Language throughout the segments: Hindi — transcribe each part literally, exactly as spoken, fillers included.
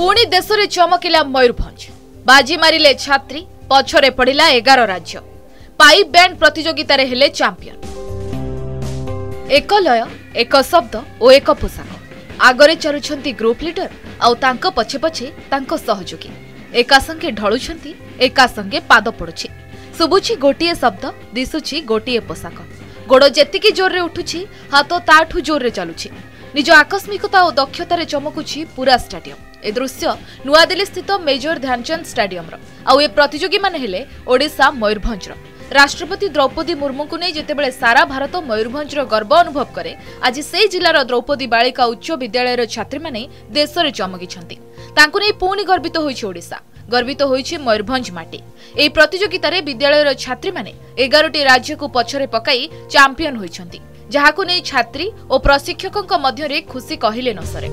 पुणी देश में चमकिला मयूरभंज बाजी मारिले छात्री पछरे पड़ा एगार राज्य पाइप बैंड प्रतियोगिता हेले चैंपियन। एक लय एक शब्द और एक पोशाक आगरे चलुछंती ग्रुप लीडर आउ तांको पछे पछे तांको सहयोगी एका संगे ढळुछंती एका संगे पाद पड़ुछि सुबुछि गोटिए शब्द दिसुछि गोटिए पोशाक गोड़ जेतिकी जोर रे उठुछि हाथ ताठू जोर रे चलुछि निज आकस्मिकता और दक्षतार चमकुछि पूरा स्टेडियम। ए दृश्य नुआदिल्ली स्थित मेजर ध्यानचंद स्टेडियम आउ ए प्रतियोगी माने हेले ओडिशा मयूरभंज। राष्ट्रपति द्रौपदी मुर्मू को नहीं जितेबाला सारा भारत मयूरभंज गर्व अनुभव करे आज से जिलार द्रौपदी बालिका उच्च विद्यालय छात्री माने देश में चमकी तांकु नहीं पुणी गर्वित होइछि ओडिशा गर्वित होइछि मयूरभंज माटी। एही प्रतियोगिता रे विद्यालय छात्री माने एगारटी राज्य को पछरे पकाई चैंपियन होइछंती जहाकु नहीं छात्री और प्रशिक्षकों मध्य रे खुशी कहिले न सरे।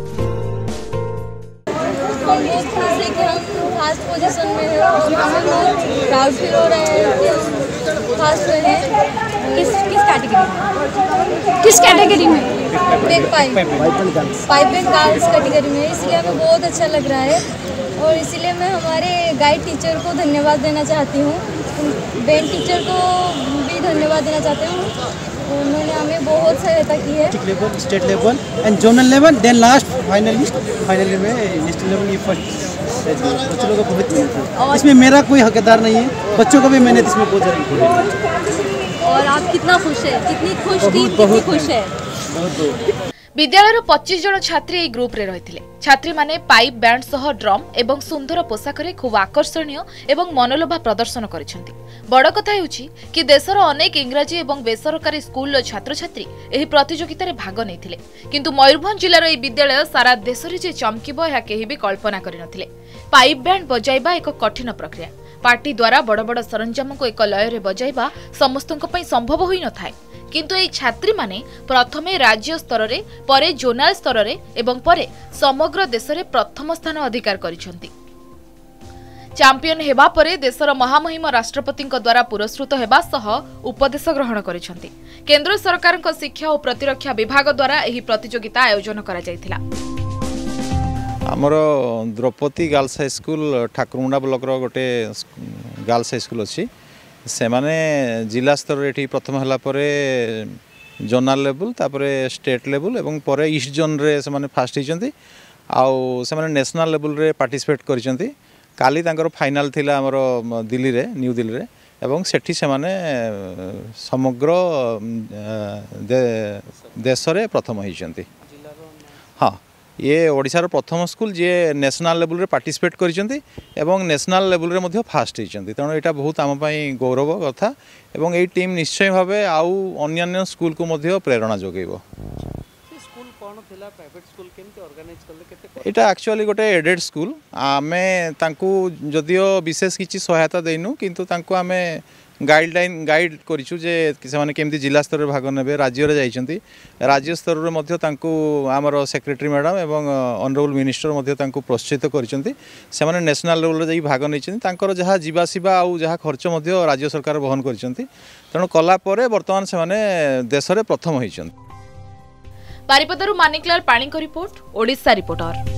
फर्स्ट पोजीशन में है प्राउड फील हो रहा है फर्स्ट है किस किस कैटेगरी में किस कैटेगरी में back pipe pipe and girls category में इसलिए हमें बहुत अच्छा लग रहा है और इसीलिए मैं हमारे गाइड टीचर को धन्यवाद देना चाहती हूँ बैंड टीचर को भी धन्यवाद देना चाहती हूँ उन्होंने हमें बहुत सहायता की है level state level and zonal level then last finalist finally में नेशनल लेवल ये फर्स्ट बच्चों को बहुत मेहनत इसमें मेरा कोई हकदार नहीं है बच्चों को भी मेहनत इसमें बहुत ज़्यादा। और आप कितना खुश है कितनी खुश थी कितनी खुश है बहुत विद्यालय पच्चीस जन छात्री এই ग्रुप रे रहिथिले छात्री माने पाइप बैंड सह ड्रम एवं सुंदर पोशाक रे खूब आकर्षणीय एवं मनोलोभा प्रदर्शन करिसेंती। बड़ कथा हेउची कि देशर अनेक इंग्राजी एवं बेसरकारी स्कूल छात्र छात्री एही प्रतियोगिता रे भाग नेथिले किंतु मयूरभंज जिल्लार ए विद्यालय सारा देश रे जे चमकिबो या केही भी कल्पना करि नथिले। पाइप बैंड बजाइबा एक कठिन प्रक्रिया पार्टी द्वारा बड़ बड़ सरंजाम को एक लय रे बजाइबा समस्तक पई संभव होई न थाए किंतु ए छात्री माने प्रथमे राज्य स्तर रे परे जोनाल स्तर रे एवं परे समग्र देश रे प्रथम स्थान अधिकार करिसेंती। चैंपियन हेबा परे देशर महामहिम राष्ट्रपति द्वारा पुरस्कृत हेबा सह उपदेश ग्रहण करिसेंती। केंद्र सरकार शिक्षा और प्रतिरक्षा विभाग द्वारा एही प्रतियोगिता आयोजन करा जायथिला। आमर Draupadi girls high school Thakurmunda block रो गोटे गर्ल्स हाई स्कूल अच्छी से माने जिला स्तर रे प्रथम हला परे जोनाल लेवल तापरे स्टेट लेवल एवं परे ईस्ट जोन रे से माने फास्ट हिचंती आउ से माने नेशनल लेवल रे पार्टिसिपेट करिसंती। काली तांकर फाइनल थिला हमर दिल्ली रे न्यू दिल्ली रे एवं सेठी से माने समग्र दे, देश रे प्रथम हिचंती। हाँ ये ओडिशार प्रथम स्कूल जे नेशनल लेवल रे पार्टिसिपेट करिसंती एवं नेशनल लेवल रे मध्य फास्ट हिचंती तेणु एटा बहुत आम पई गौरव कथा एवं एई टीम निश्चय भावे आउ अन्य स्कूल को मध्य प्रेरणा जोगेबो। स्कूल कोन थिला प्राइवेट स्कूल केमते ऑर्गेनाइज करले केते एटा एक्चुअली गोटे एडेड स्कूल आमे तांकू जदियो विशेष किछि सहायता देइनु किंतु तांकू आमे गाइडलाइन गाइड करिछु जे से माने केमती जिला स्तर रे भाग नेबे राज्य रे जाइछंती राज्य स्तर रे मध्य तांकू आमर सेक्रेटरी मैडम एवं ऑनरेबल मिनिस्टर मध्य तांकू प्रोत्साहित करिछंती से माने नेशनल लेवल रे जाई भाग नैछंती तांकर जहा जीवा सीबा आ जहा खर्च मध्य राज्य सरकार वहन करिछंती तेणु कला परे वर्तमान से माने देश रे प्रथम होइछंती। बारिपदारु मानिकलाल पाणी को रिपोर्ट ओडिशा रिपोर्टर।